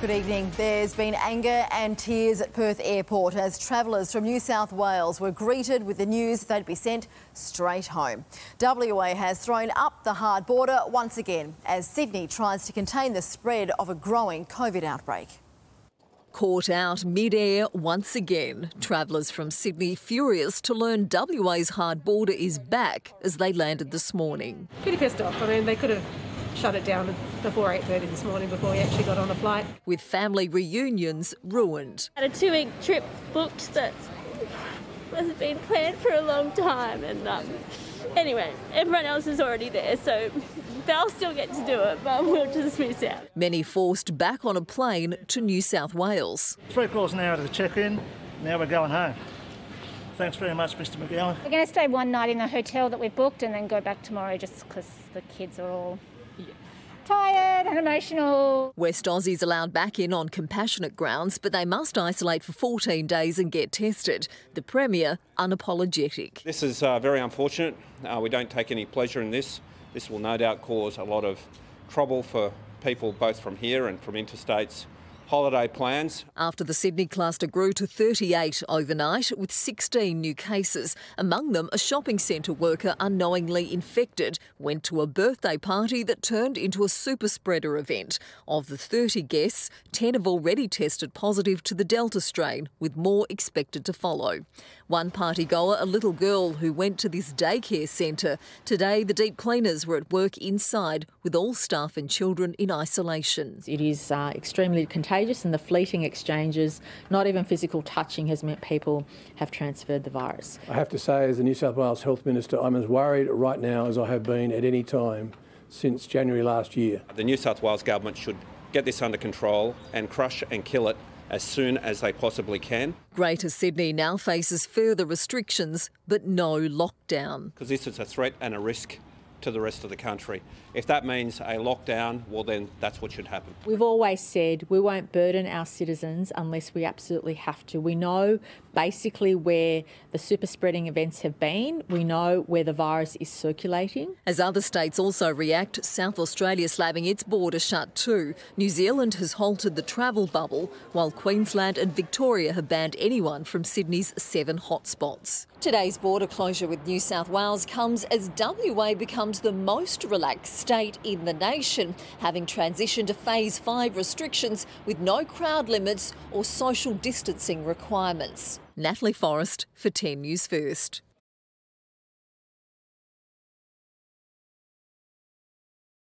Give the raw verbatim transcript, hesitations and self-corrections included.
Good evening. There's been anger and tears at Perth Airport as travellers from New South Wales were greeted with the news they'd be sent straight home. W A has thrown up the hard border once again as Sydney tries to contain the spread of a growing COVID outbreak. Caught out mid-air once again. Travellers from Sydney furious to learn W A's hard border is back as they landed this morning. Pretty pissed off. I mean, they could have shut it down before eight thirty this morning before we actually got on a flight. With family reunions ruined. I had a two-week trip booked that has been planned for a long time, and um, anyway, everyone else is already there, so they'll still get to do it, but we'll just miss out. Many forced back on a plane to New South Wales. Three quarters an hour to the check-in, now we're going home. Thanks very much, Mister McGowan. We're going to stay one night in the hotel that we've booked and then go back tomorrow just because the kids are all tired and emotional. West Aussies allowed back in on compassionate grounds, but they must isolate for fourteen days and get tested. The Premier unapologetic. This is uh, very unfortunate. Uh, we don't take any pleasure in this. This will no doubt cause a lot of trouble for people both from here and from interstates holiday plans. After the Sydney cluster grew to thirty-eight overnight with sixteen new cases. Among them, a shopping centre worker unknowingly infected went to a birthday party that turned into a super spreader event. Of the thirty guests, ten have already tested positive to the Delta strain, with more expected to follow. One party goer, a little girl who went to this daycare centre. Today, the deep cleaners were at work inside with all staff and children in isolation. It is uh, extremely contagious, and the fleeting exchanges, not even physical touching, has meant people have transferred the virus. I have to say, as the New South Wales Health Minister, I'm as worried right now as I have been at any time since January last year. The New South Wales government should get this under control and crush and kill it as soon as they possibly can. Greater Sydney now faces further restrictions, but no lockdown. Because this is a threat and a risk to the rest of the country. If that means a lockdown, well then that's what should happen. We've always said we won't burden our citizens unless we absolutely have to. We know basically where the super spreading events have been. We know where the virus is circulating. As other states also react, South Australia slamming its border shut too. New Zealand has halted the travel bubble, while Queensland and Victoria have banned anyone from Sydney's seven hotspots. Today's border closure with New South Wales comes as W A becomes the most relaxed state in the nation, having transitioned to phase five restrictions with no crowd limits or social distancing requirements. Natalie Forrest for ten News First.